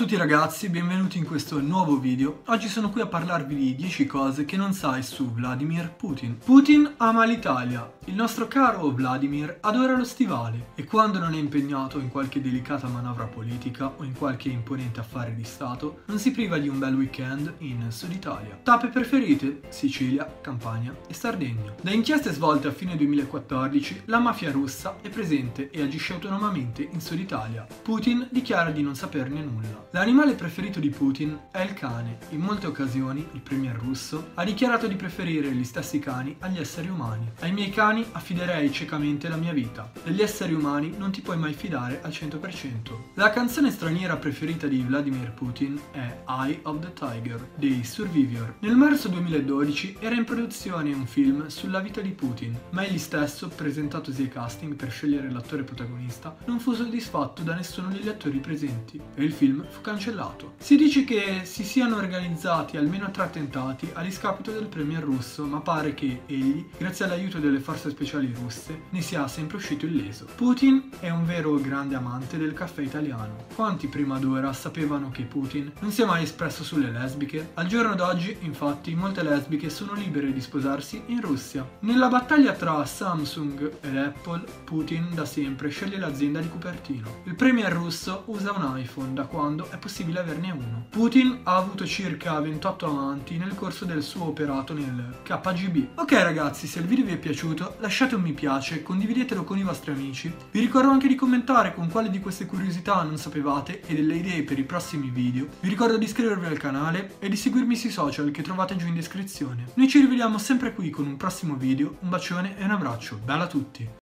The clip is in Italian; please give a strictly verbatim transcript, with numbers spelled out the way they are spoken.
a tutti ragazzi, benvenuti in questo nuovo video. Oggi sono qui a parlarvi di dieci cose che non sai su Vladimir Putin. Putin ama l'Italia. Il nostro caro Vladimir adora lo stivale e quando non è impegnato in qualche delicata manovra politica o in qualche imponente affare di Stato, non si priva di un bel weekend in Sud Italia. Tappe preferite? Sicilia, Campania e Sardegna. Da inchieste svolte a fine duemilaquattordici, la mafia russa è presente e agisce autonomamente in Sud Italia. Putin dichiara di non saperne nulla. L'animale preferito di Putin è il cane. In molte occasioni il premier russo ha dichiarato di preferire gli stessi cani agli esseri umani. Ai miei cani affiderei ciecamente la mia vita. Degli esseri umani non ti puoi mai fidare al cento per cento. La canzone straniera preferita di Vladimir Putin è Eye of the Tiger dei Survivor. Nel marzo duemiladodici era in produzione un film sulla vita di Putin, ma egli stesso, presentatosi ai casting per scegliere l'attore protagonista, non fu soddisfatto da nessuno degli attori presenti e il film fu cancellato. Si dice che si siano organizzati almeno tre attentati a discapito del premier russo, ma pare che egli, grazie all'aiuto delle forze speciali russe, ne sia sempre uscito illeso. Putin è un vero grande amante del caffè italiano. Quanti prima d'ora sapevano che Putin non si è mai espresso sulle lesbiche? Al giorno d'oggi, infatti, molte lesbiche sono libere di sposarsi in Russia. Nella battaglia tra Samsung ed Apple, Putin da sempre sceglie l'azienda di Cupertino. Il premier russo usa un iPhone da quando è possibile averne uno. Putin ha avuto circa ventotto amanti nel corso del suo operato nel K G B. Ok ragazzi, se il video vi è piaciuto lasciate un mi piace, condividetelo con i vostri amici. Vi ricordo anche di commentare con quale di queste curiosità non sapevate e delle idee per i prossimi video. Vi ricordo di iscrivervi al canale e di seguirmi sui social che trovate giù in descrizione. Noi ci rivediamo sempre qui con un prossimo video, un bacione e un abbraccio, bella a tutti!